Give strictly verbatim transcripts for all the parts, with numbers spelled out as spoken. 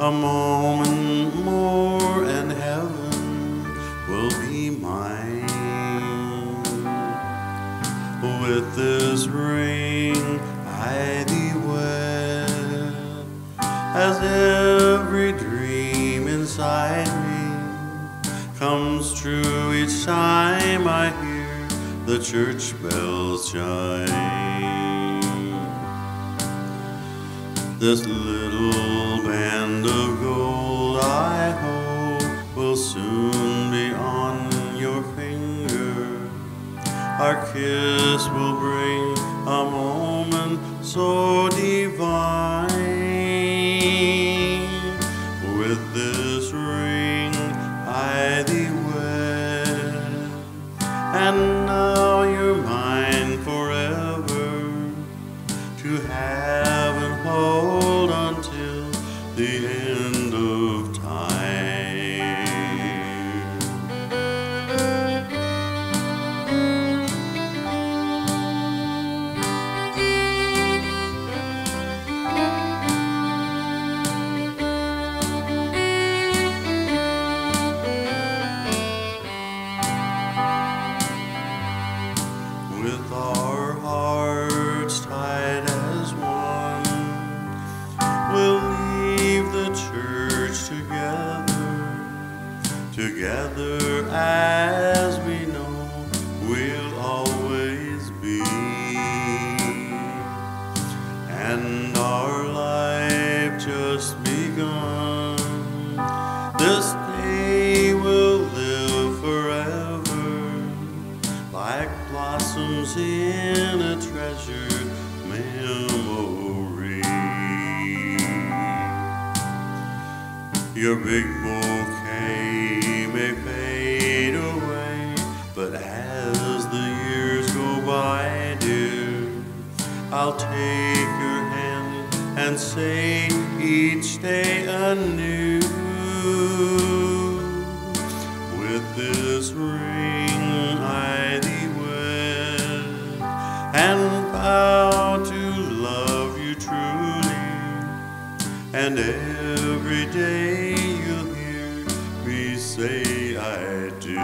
A moment more and heaven will be mine. With this ring I thee wed, as every dream inside me comes true each time I hear the church bells chime. This little band of gold I hope will soon be on your finger. Our kiss will bring a moment so divine. With this ring I thee wed, and now you're mine forever, to have and hold until the end of time. With our hearts tied as one, we'll leave the church together, together as we know we'll always be. And our life just begun, this day will live forever, like blossoms in a treasured memory. Your big bouquet may fade away, but as the years go by, dear, I'll take your hand and say each day anew, with this ring I thee wed, and vow to love you truly, and every day you'll hear me say I do.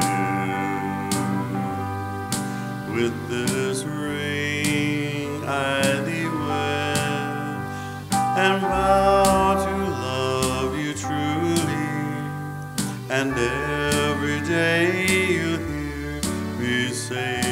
With this ring I thee wed, and vow to love you truly, and every day you'll hear me say